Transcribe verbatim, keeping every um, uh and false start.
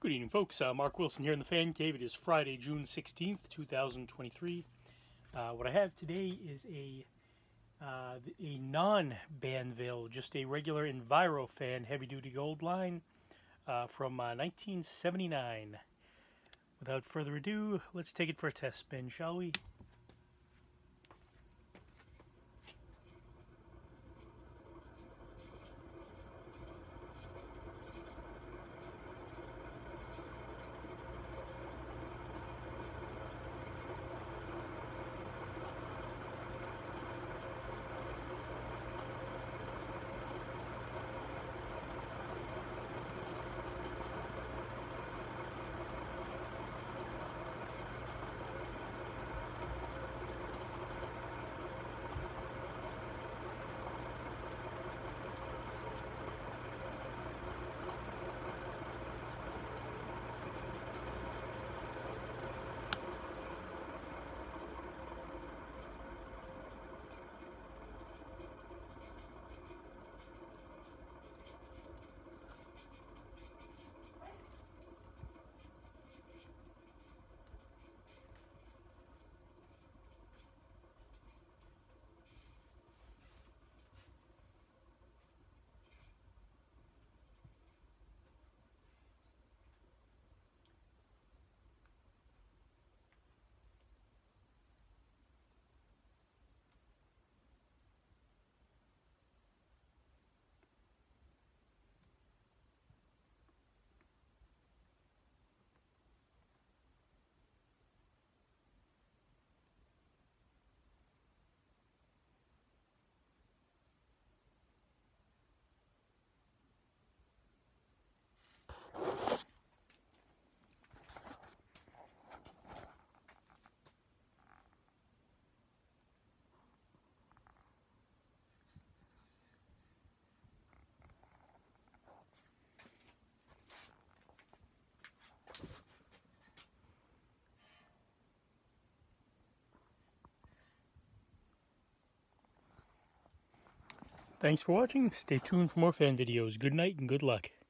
Good evening, folks. Uh, Mark Wilson here in the Fan Cave. It is Friday, June sixteenth, two thousand twenty-three. Uh, what I have today is a uh, a non-Banville, just a regular Envirofan heavy-duty gold line uh, from uh, nineteen seventy-nine. Without further ado, let's take it for a test spin, shall we? Thanks for watching. Stay tuned for more fan videos. Good night and good luck.